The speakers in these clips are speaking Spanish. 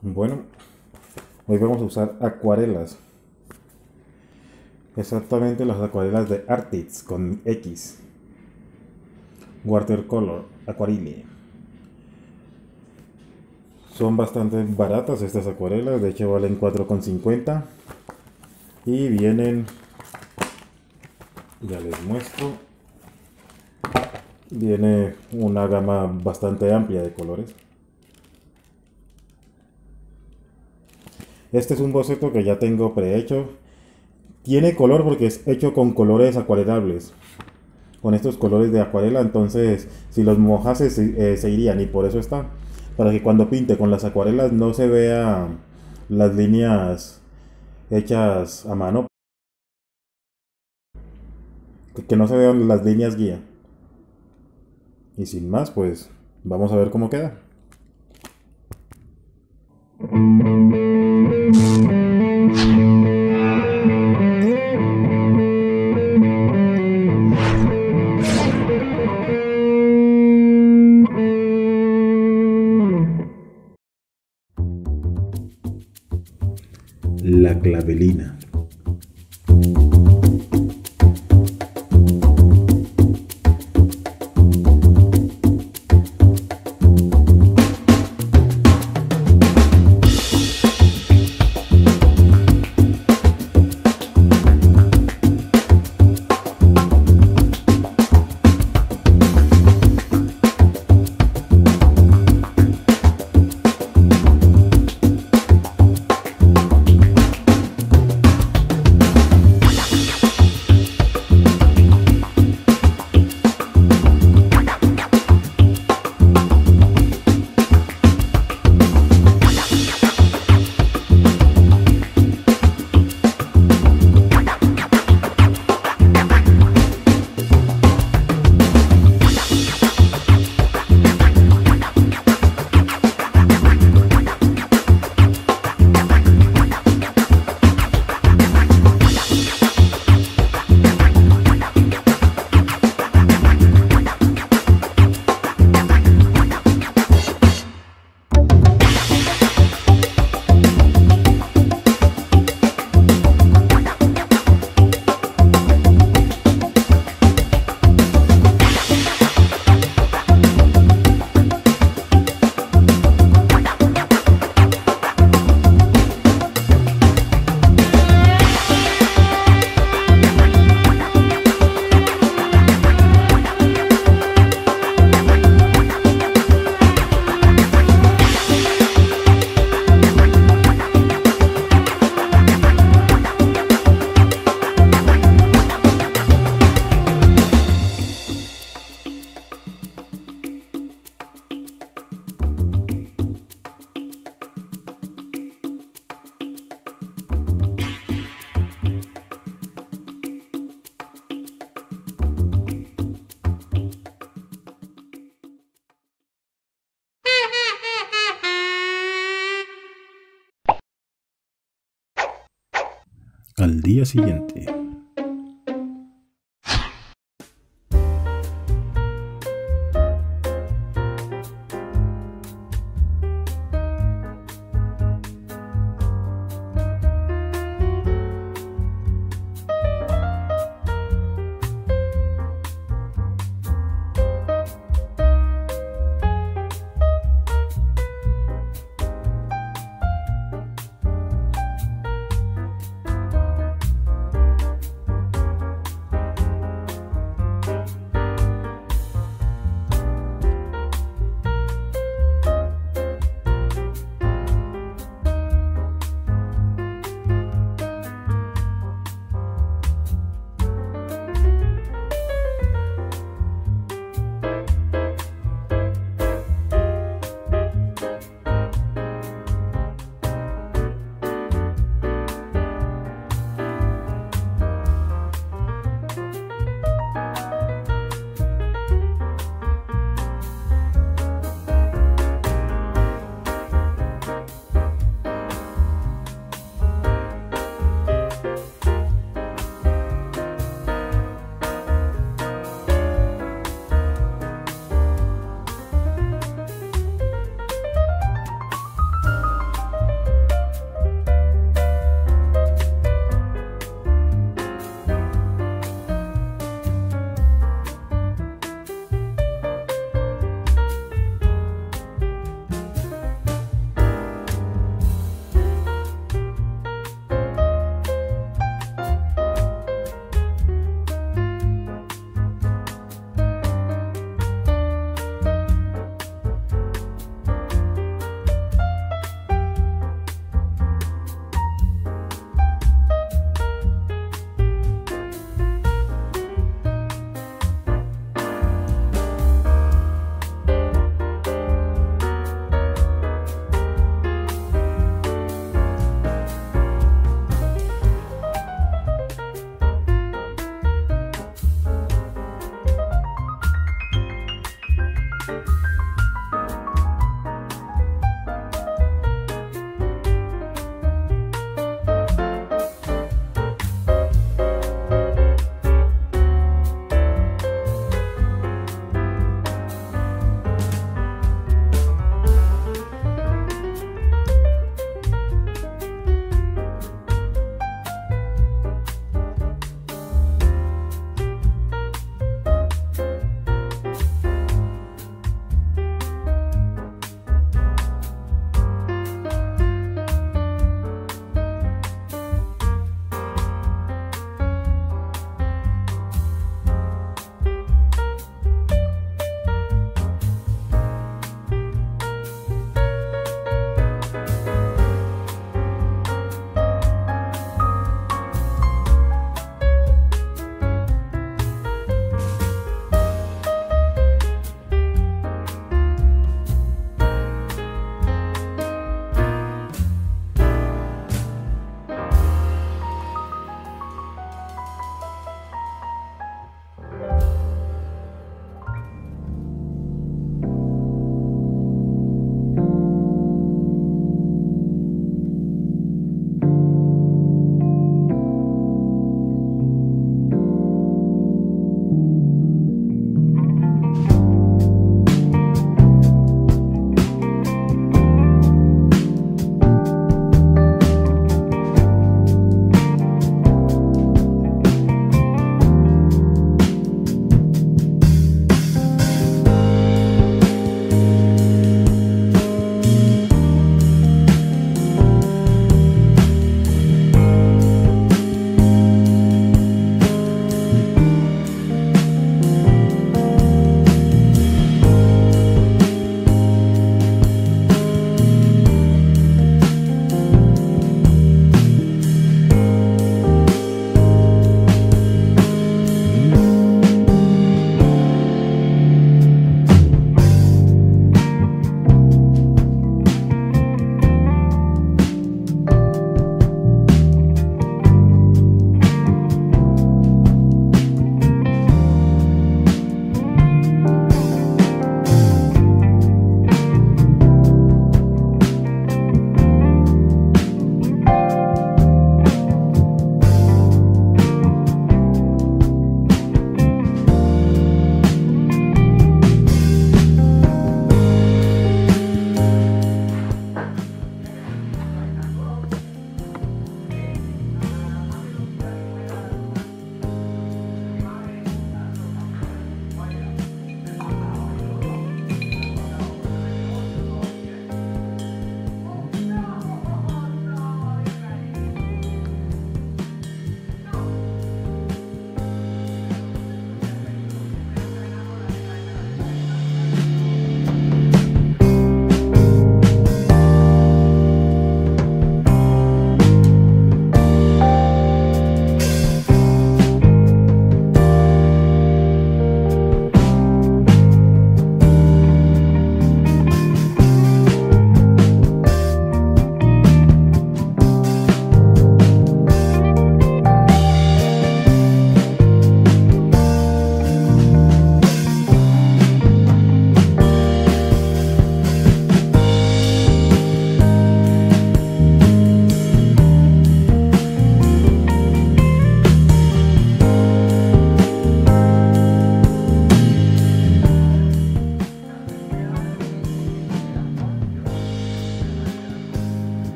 Bueno, hoy vamos a usar acuarelas. Exactamente las acuarelas de Artix con X. Watercolor, Aquarelle. Son bastante baratas estas acuarelas, de hecho valen 4,50. Y vienen, ya les muestro, viene una gama bastante amplia de colores. Este es un boceto que ya tengo prehecho. Tiene color porque es hecho con colores acuarelables. Con estos colores de acuarela, entonces si los mojase se irían, y por eso está. Para que cuando pinte con las acuarelas no se vea las líneas hechas a mano. Que no se vean las líneas guía. Y sin más, pues vamos a ver cómo queda. La clavelina. Al día siguiente.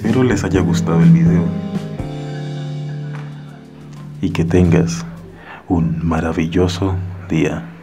Espero les haya gustado el video y que tengas un maravilloso día.